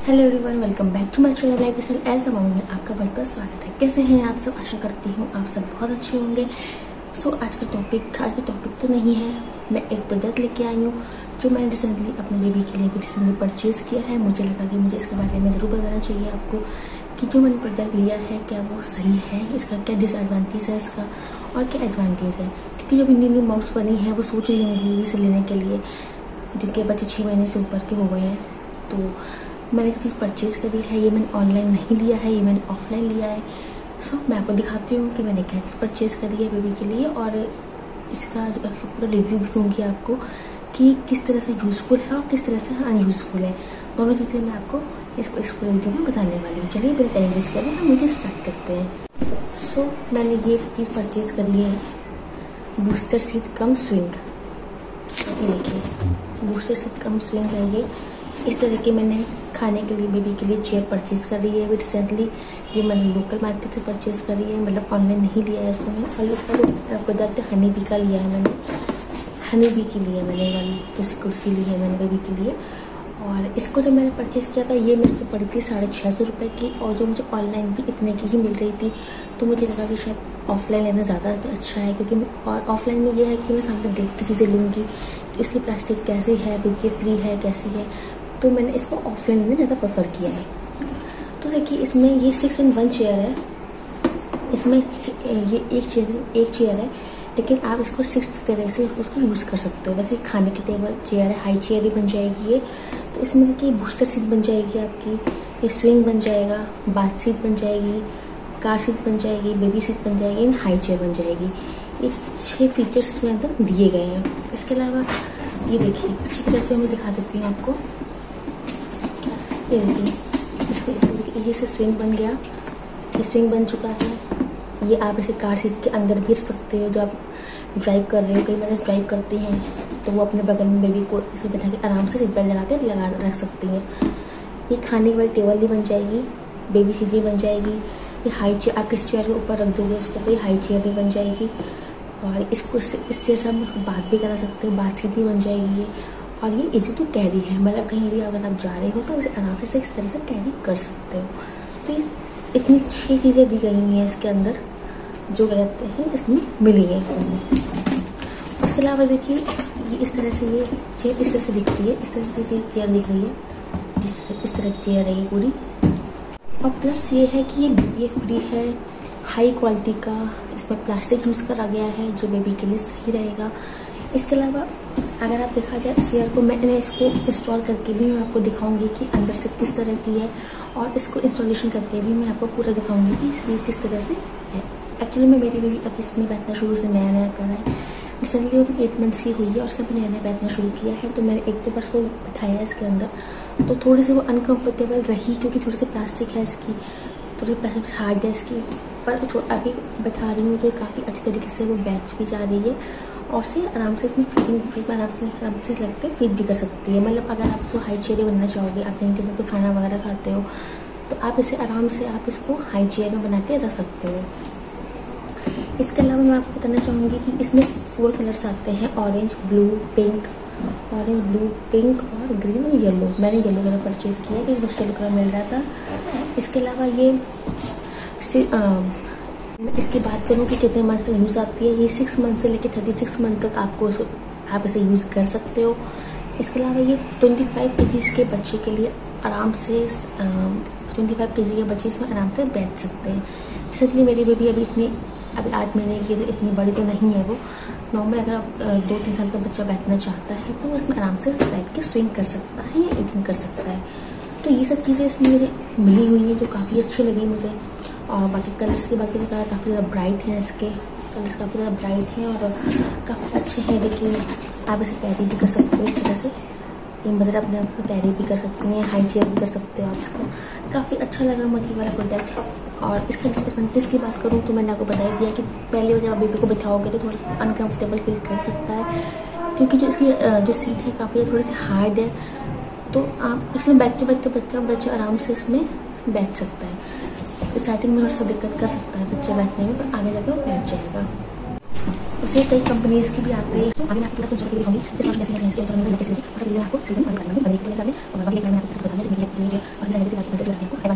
Hello everyone, welcome back to my channel lifestyle as the mummy में आपका बहुत बहुत स्वागत है। कैसे हैं आप सब? आशा करती हूँ आप सब बहुत अच्छे होंगे। आज का टॉपिक तो नहीं है। मैं एक प्रोडक्ट लेके आई हूँ जो मैंने रिसेंटली अपने बेबी के लिए भी रिसेंटली परचेज़ किया है। मुझे लगा कि मुझे इसके बारे में ज़रूर बताना चाहिए आपको कि जो मैंने प्रोडक्ट लिया है क्या वो सही है, इसका क्या डिसएडवांटेज है इसका और क्या एडवांटेज है। क्योंकि जो न्यू माउस बनी है वो सोच रही होंगी इसे लेने के लिए जिनके बच्चे 6 महीने से ऊपर के हो गए हैं। तो मैंने जो चीज़ परचेज़ करी है ये मैंने ऑनलाइन नहीं लिया है, ये मैंने ऑफलाइन लिया है। मैं आपको दिखाती हूँ कि मैंने क्या चीज़ परचेज़ करी है बेबी के लिए और इसका जो पूरा रिव्यू भी दूँगी आपको कि किस तरह से यूज़फुल है और किस तरह से अनयूज़फुल है। दोनों चीज़ें मैं आपको इस वीडियो में बताने वाली हूँ। चलिए बिना टाइम वेस्ट करें हम मुझे स्टार्ट करते हैं। मैंने ये चीज़ परचेज़ करी है बूस्टर सीट कम स्विंग। ये देखिए बूस्टर सीट कम स्विंग है ये। इस तरह की मैंने खाने के लिए बेबी के लिए चेयर परचेज़ कर रही है अभी रिसेंटली। ये मैंने लोकल मार्केट से परचेज़ करी है, मतलब ऑनलाइन नहीं लिया है इसको मैंने। और इसका जो प्रोडक्ट है हनी बी का लिया है मैंने, हनी बी की ली है मैंने वाली जो कुर्सी ली है मैंने बेबी के लिए। और इसको जो मैंने परचेज़ किया था ये मेरे को पड़ी थी 650 रुपये की, और जो मुझे ऑनलाइन भी इतने की ही मिल रही थी। तो मुझे लगा कि शायद ऑफलाइन लेना ज़्यादा अच्छा है, क्योंकि और ऑफलाइन में ये है कि मैं सामने देख के चीज़ें लूँगी कि उसकी प्लास्टिक कैसी है, बेबी फ्री है कैसी है। तो मैंने इसको ऑफलाइन में ज़्यादा प्रेफर किया है। तो देखिए इसमें ये 6-in-1 चेयर है। इसमें ये एक चेयर है, लेकिन आप इसको 6 तरह से उसको यूज़ कर सकते हो। वैसे खाने की टेबल चेयर है, हाई चेयर भी बन जाएगी ये। तो इसमें देखिए बूस्टर सीट बन जाएगी आपकी, ये स्विंग बन जाएगा, बाथ सीट बन जाएगी, कार सीट बन जाएगी, बेबी सीट बन जाएगी, हाई चेयर बन जाएगी। ये 6 फीचर्स इसमें अंदर दिए गए हैं। इसके अलावा ये देखिए अच्छी तरह से मैं दिखा देती हूँ आपको। ये देखिए ये से स्विंग बन गया, ये स्विंग बन चुका है। ये आप इसे कार सीट के अंदर भी रख सकते हो। जो आप ड्राइव कर रहे हो, कई बार ड्राइव करती हैं तो वो अपने बगल में बेबी को इसे बैठा के आराम से सीट बेल्ट लगा रख सकती हैं। ये खाने वाली टेबल भी बन जाएगी, बेबी सीट भी बन जाएगी। ये हाई चेयर आप किसी चेयर के ऊपर रख दोगे इसको तो ये हाई चेयर भी बन जाएगी। और इसको इस चेयर से आप बात भी करा सकते हो, बात सीट भी बन जाएगी ये। और ये इजी टू कैरी है, मतलब कहीं भी अगर आप जा रहे हो तो उसे आराम से इस तरह से कैरी कर सकते हो। तो ये इतनी 6 चीज़ें दी गई हैं इसके अंदर जो कहते हैं इसमें मिली है। उसके अलावा देखिए ये इस तरह से ये चेयर इस तरह से दिखती है, इस तरह से चेयर दिख रही है, इस तरह की चेयर है ये पूरी। और प्लस ये है कि ये फ्री है, हाई क्वालिटी का, इसमें प्लास्टिक यूज़ करा गया है जो बेबी के लिए सही रहेगा। इसके अलावा अगर आप देखा जाए इस चेयर को मैंने इसको इंस्टॉल करके भी मैं आपको दिखाऊंगी कि अंदर से किस तरह की है, और इसको इंस्टॉलेशन करके भी मैं आपको पूरा दिखाऊंगी कि इसमें किस तरह से है। एक्चुअली में मेरी बेबी अब इसमें बैठना शुरू से नया कर रहा है। रिसेंटली वो 8 मंथ्स की हुई है और उसने भी नया बैठना शुरू किया है। तो मैंने एक 2 बार उसको बिठाया इसके अंदर, तो थोड़ी सी वो अनकम्फर्टेबल रही क्योंकि थोड़ी सी प्लास्टिक है इसकी, थोड़ी प्लास्टिक हार्ड है इसकी। पर अभी बैठा रही हूँ तो काफ़ी अच्छी तरीके से वो बैठ भी जा रही है और से आराम से इसमें फीडिंग आराम से लगते फीड भी कर सकती है। मतलब अगर आप इसको हाई चेयर बनना चाहोगे, आप कहीं टेबल पे खाना वगैरह खाते हो तो आप इसे आराम से आप इसको हाई चेयर में बना के रख सकते हो। इसके अलावा मैं आपको बताना चाहूँगी कि इसमें 4 कलर्स आते हैं, ऑरेंज, ब्लू, पिंक और ग्रीन और येलो। मैंने येलो कलर परचेज़ किया क्योंकि मुझे येलो कलर मिल रहा था। इसके अलावा ये मैं इसकी बात करूँ कि कितने मंथ तक यूज़ आती है, ये 6 मंथ से लेकर 36 मंथ तक आप इसे यूज़ कर सकते हो। इसके अलावा ये 25 kg के बच्चे के लिए आराम से 25 kg के बच्चे इसमें आराम से बैठ सकते हैं। रिसेंटली मेरी बेबी अभी 8 महीने की है, इसलिए इतनी बड़ी तो नहीं है वो। नॉर्मल अगर आप 2-3 साल का बच्चा बैठना चाहता है तो वो इसमें आराम से बैठ के स्विंग कर सकता है या ईटिंग कर सकता है। तो ये सब चीज़ें इसमें मुझे मिली हुई हैं जो काफ़ी अच्छी लगी मुझे। और बाकी कलर्स की बात करें तो काफ़ी ज़्यादा ब्राइट हैं, इसके कलर्स काफ़ी ज़्यादा ब्राइट हैं और काफ़ी अच्छे हैं। देखिए आप इसे कैरी भी कर सकते हो इस तरह से, ये मतलब अपने आप को कैरी भी कर सकते हैं, हाई चेयर भी कर सकते हो आप इसको। काफ़ी अच्छा लगा मुझे वाला प्रोडक्ट। और इसके डिसएडवांटेज की बात करूँ तो मैंने आपको बता ही दिया कि पहले जब आप बेबी को बिठाओगे तो थोड़ा सा अनकम्फर्टेबल फील कर सकता है, क्योंकि जो इसकी जो सीट है काफ़ी थोड़ी सी हार्ड है। तो आप इसमें बैठते बच्चा आराम से इसमें बैठ सकता है। स्टार्टिंग में थोड़ा सा दिक्कत कर सकता है बच्चा बैठने में, पर आगे जाकर वो बैठ जाएगा। उससे कई कंपनीज की भी आते हैं। तो आगे मैं आपको पूरा इंस्टॉल करके दिखाऊंगी इस वर्ष कैसे कैसे इंस्टॉल करने में कैसे और सब चीजें आपको सीधे आगे बता दूंगी। और बाकी मैं आपको बता दूंगी मेरी ये और बाकी मैं आपको बता दूंगी ये और फिर साइड से आपको